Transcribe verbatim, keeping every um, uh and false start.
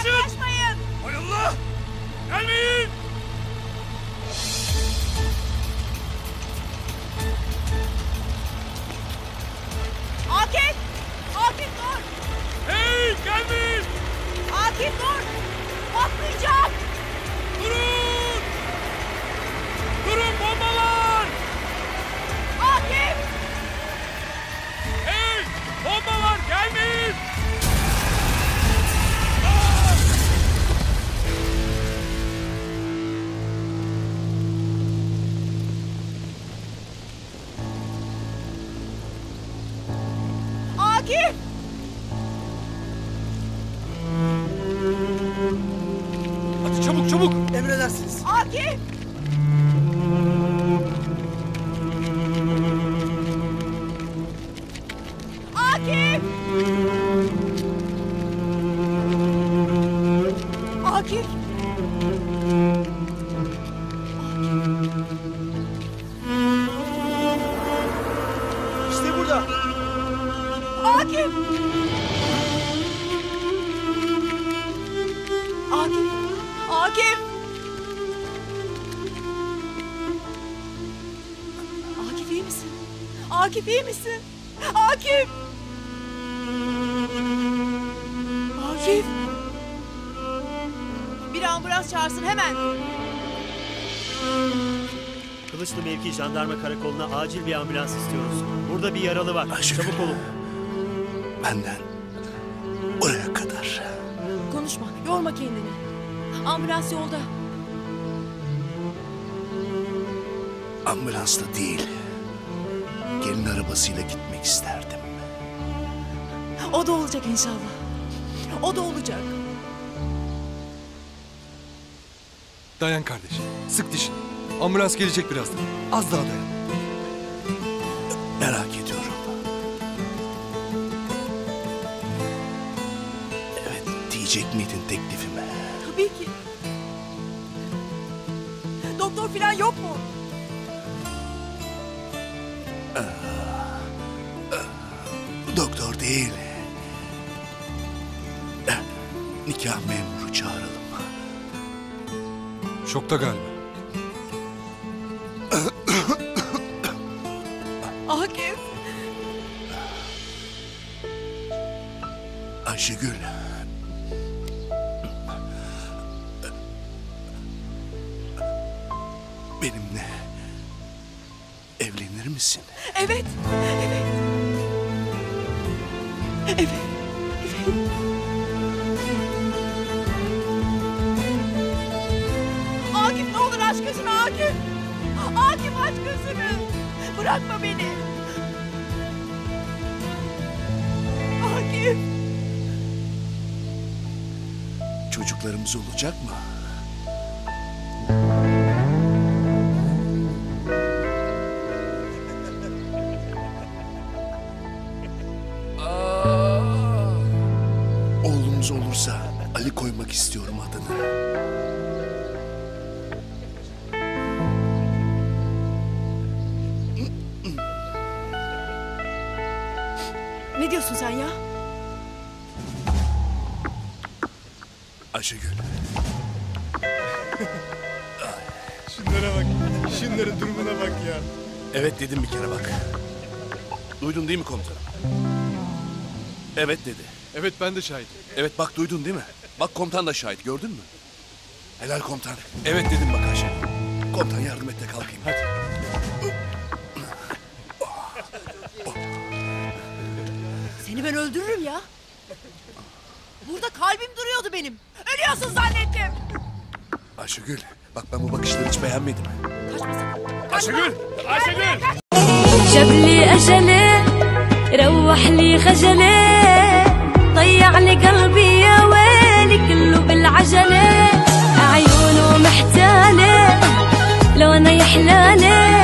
Yaklaşmayın. Hay Allah! Gelmeyin! Akif! Akif dur! Hey! Gelmeyin! Akif dur! Patlayacak! Durun! Durun bombalar! Akif! Hey! Bombalar gelmeyin! Akif! Hadi çabuk çabuk! Emredersiniz. Akif! Akif! Akif! İşte burada. Akif! Akif! Akif! Akif iyi misin? Akif iyi misin? Akif! Akif! Bir ambulans çağırsın hemen. Kılıçlı mevki jandarma karakoluna acil bir ambulans istiyoruz. Burada bir yaralı var. Aşkım. Çabuk olun. Benden oraya kadar. Konuşma, yorma kendini. Ambulans yolda. Ambulansla değil, gelin arabasıyla gitmek isterdim. O da olacak inşallah. O da olacak. Dayan kardeşim. Sık dişini. Ambulans gelecek birazdan. Az daha dayan. Merak ediyorum. Evet diyecek miydin teklifime? Tabii ki. Doktor falan yok mu? Doktor değil. Nikah memuru çağıralım. Şokta galiba. Akif. Ayşegül. Benimle evlenir misin? Evet. Evet. Evet. Akif ne olur aç gözünü Akif. Akif aç gözünü. Bırakma beni. Akif. Çocuklarımız olacak mı? Oğlumuz olursa Ali koymak istiyorum adını. Ne diyorsun sen ya? Ayşegül. Şunlara bak. Şunların durumuna bak ya. Evet dedim bir kere bak. Duydun değil mi komutanım? Evet dedi. Evet ben de şahidim. Evet bak duydun değil mi? Bak komutan da şahit gördün mü? Helal komutan. Evet dedim bak Ayşe. Komutan yardım et de kalkayım. Hadi. Seni ben öldürürüm ya. Burada kalbim duruyordu benim. Ölüyorsun zannettim. Ayşegül bak ben bu bakışları hiç beğenmedim. Kaçma sakın. Ayşegül! Ayşegül! جاب لي أجلي روح لي خجلي ضيع لي قلبي يا ويلي كله بالعجلة عيونه محتالة لو أنا يحلالي